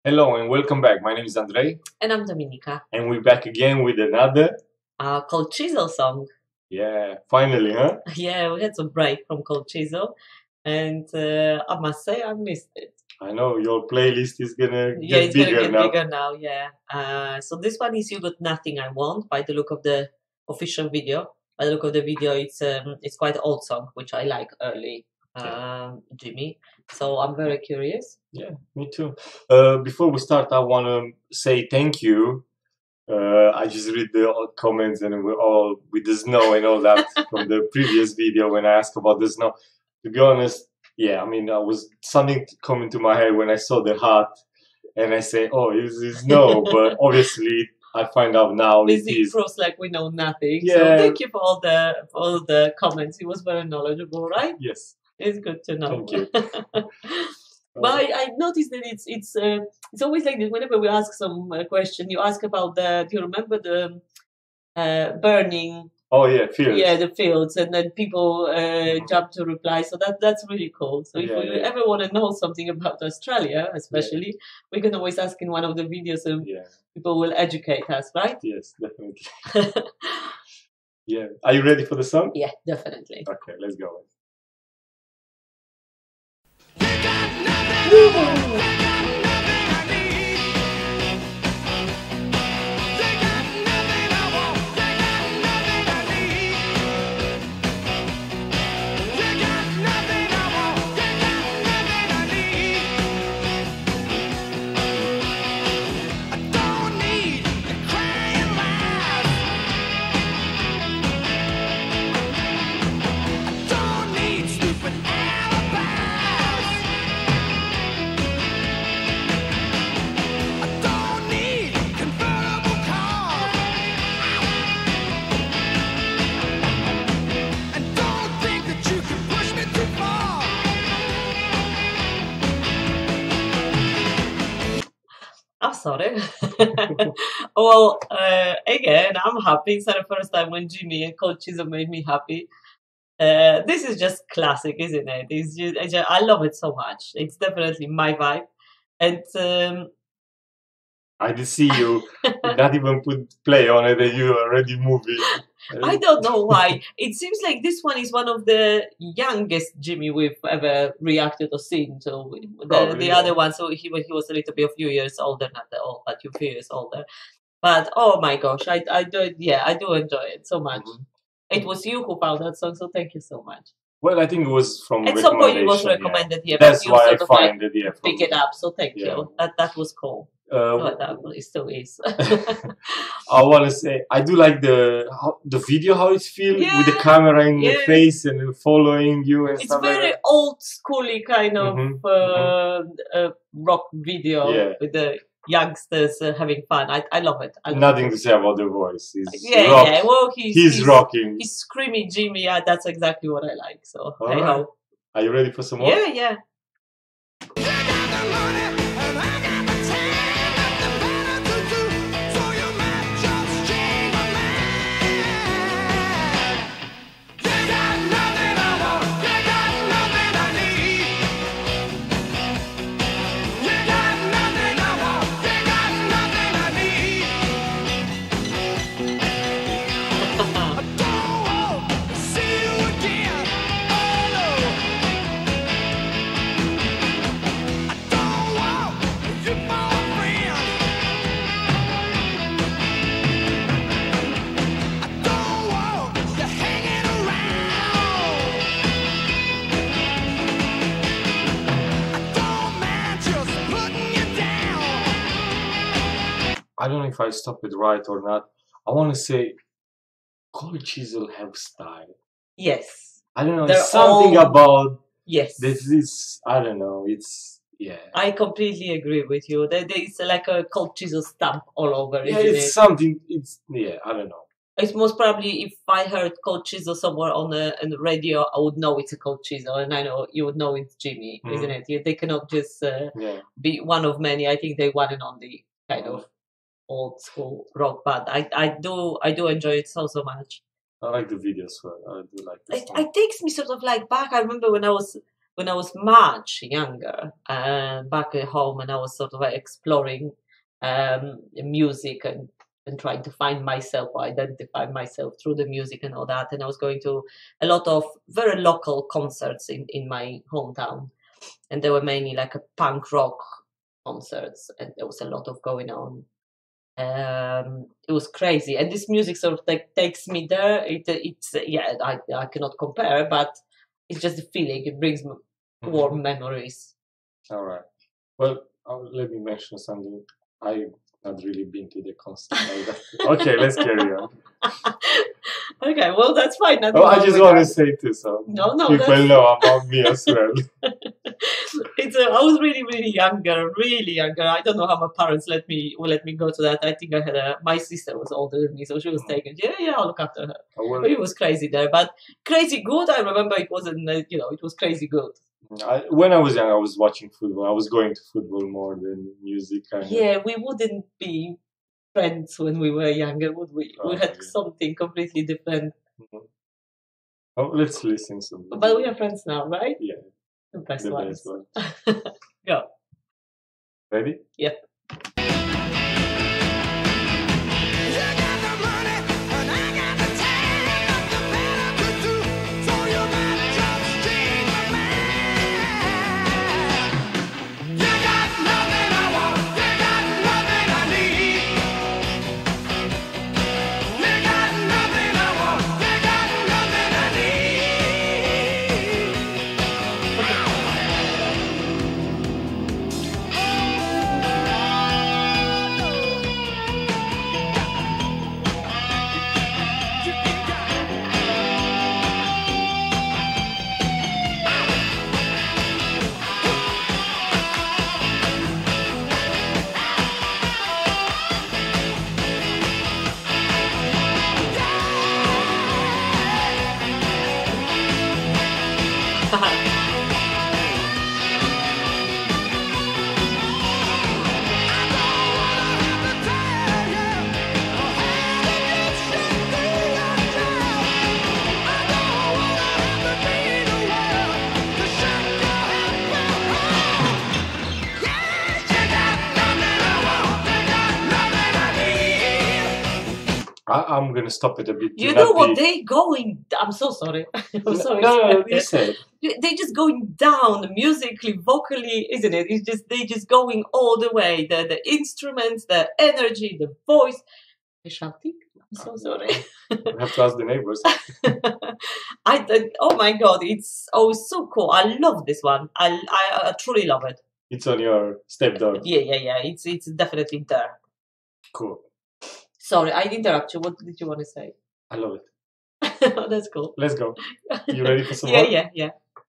Hello and welcome back. My name is Andrei. And I'm Dominika. And we're back again with another... Called Chisel song. Yeah, finally, huh? Yeah, we had some break from Cold Chisel. And I must say, I missed it. I know, your playlist is gonna Yeah, get it's bigger gonna get now. bigger now, yeah. So this one is You Got Nothing I Want, by the look of the official video. By the look of the video, it's quite an old song, which I like early, Jimmy. So I'm very curious. Yeah, me too. Before we start, I want to say thank you. I just read the comments and we're all with the snow and all that from the previous video when I asked about the snow. To be honest, yeah, I mean, something coming to my head when I saw the hat and I say, oh, it's snow, but obviously I find out now This it is. proves like we know nothing. Yeah. So thank you for all the comments. It was very knowledgeable, right? Yes. It's good to know. Thank you. But I noticed that it's always like this. Whenever we ask some question, you ask about do you remember the burning? Oh yeah, fields. Yeah, the fields, and then people jump to reply. So that's really cool. So if we ever want to know something about Australia, especially, we can always ask in one of the videos, and people will educate us, right? Yes, definitely. Yeah. Are you ready for the song? Yeah, definitely. Okay, let's go. I'm sorry. Well, again, I'm happy. It's the first time when Jimmy and Cold Chisel made me happy. This is just classic, isn't it? I love it so much. It's definitely my vibe. And I did see you not even put play on it and you already moving. I don't know why. It seems like this one is one of the youngest Jimmy we've ever reacted or seen to. The other one, so he was a little bit, a few years older, not that old, but a few years older. But oh my gosh, I do enjoy it so much. It was you who found that song, so thank you so much. Well, I think it was from at some point it was recommended. Yeah, that's why I find it. Yeah, pick it up. So thank you. That was cool. It still is. I want to say I do like the video, how it's filmed with the camera in the face and following you and stuff. It's very old schooly kind of rock video with the youngsters having fun. I love it. Nothing to say about the voice. Well, he's rocking. He's screaming Jimmy. Yeah, that's exactly what I like. So hey ho. Are you ready for some more? Yeah. I don't know if I stop it right or not. I want to say, Cold Chisel have style. Yes. I don't know. There's something about this is I don't know. It's I completely agree with you. It's like a Cold Chisel stamp all over. Yeah, it's something. I don't know. It's most probably if I heard Cold Chisel somewhere on the radio, I would know it's a Cold Chisel, and I know you would know it's Jimmy, isn't it? They cannot just be one of many. I think they one and only kind of old school rock band. I do enjoy it so much. I like the videos. I do like this. It takes me sort of like back. I remember when I was when I was much younger, back at home, and I was sort of exploring music and trying to find myself or identify myself through the music and all that. And I was going to a lot of very local concerts in my hometown. And they were mainly like a punk rock concerts, and there was a lot of going on. It was crazy, and this music sort of takes me there. It's I cannot compare, but it's just the feeling. It brings me warm memories. All right. Well, let me mention something. I've not really been to the concert like that. Okay, let's carry on. Okay, well, that's fine. I just want to say this, so people know about me as well. I was really younger. I don't know how my parents let me go to that. I think I had my sister was older than me, so she was taken. Yeah, I'll look after her. Oh, well, it was crazy there, but crazy good. I remember it wasn't, it was crazy good. When I was young, I was watching football. I was going to football more than music. Yeah, we wouldn't be friends when we were younger, would we? We had something completely different. Mm-hmm. Oh, let's listen to it. But we are friends now, right? Yeah. The best one. Go. Ready? Yep. I'm going to stop it a bit. You know what? They going... I'm so sorry. I'm sorry. No, you said. They're just going down musically, vocally, isn't it? They're just going all the way. The instruments, the energy, the voice. They're shouting. I'm so sorry. You have to ask the neighbors. Oh my God. It's so cool. I love this one. I truly love it. It's on your stepdaughter. Yeah. It's definitely there. Cool. Sorry, I interrupt you. What did you want to say? I love it. That's cool. Let's go. You ready for some more? Yeah.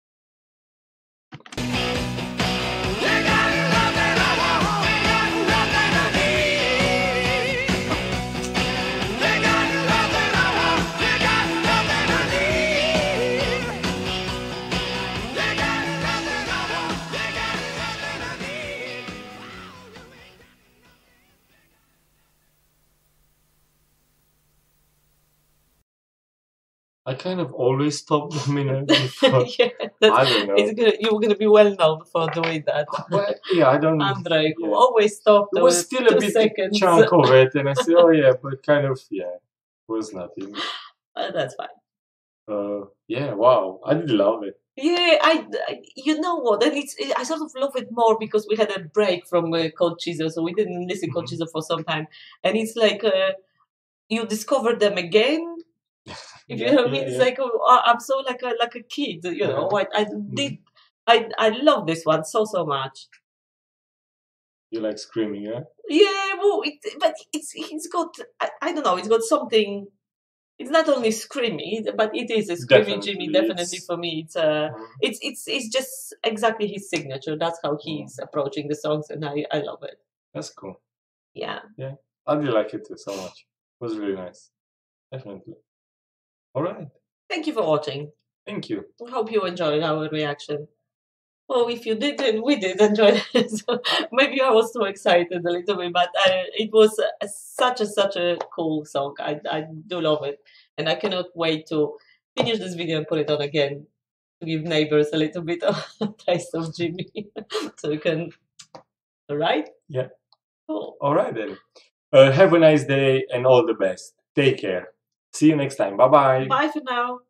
I kind of always stop them in before. I don't know. You're going to be well known for doing that. But, yeah, I don't. Andre, who always stopped. It was still a bit chunk of it, and I said, "Oh yeah," but kind of it was nothing. That's fine. Yeah, wow, I did love it. Yeah, I you know what? And I sort of love it more because we had a break from Cold Chisel, so we didn't listen Cold Chisel for some time, and it's like you discover them again. If you know what I mean, it's like I'm so like a kid, you know. I love this one so much. You like screaming, yeah? Yeah, well, but it's got I don't know, it's got something. It's not only screamy, but it is a screamy Jimmy. Definitely for me, it's just exactly his signature. That's how he's approaching the songs, and I love it. That's cool. Yeah. I did like it too so much. It was really nice. Definitely. All right. Thank you for watching. Thank you. I hope you enjoyed our reaction. Well, if you didn't, we did enjoy it. So maybe I was too excited a little bit, but it was such a cool song. I do love it, and I cannot wait to finish this video and put it on again to give neighbors a little bit of taste of Jimmy, so we can. All right. Yeah. Cool. All right then. Have a nice day and all the best. Take care. See you next time. Bye bye. Bye for now.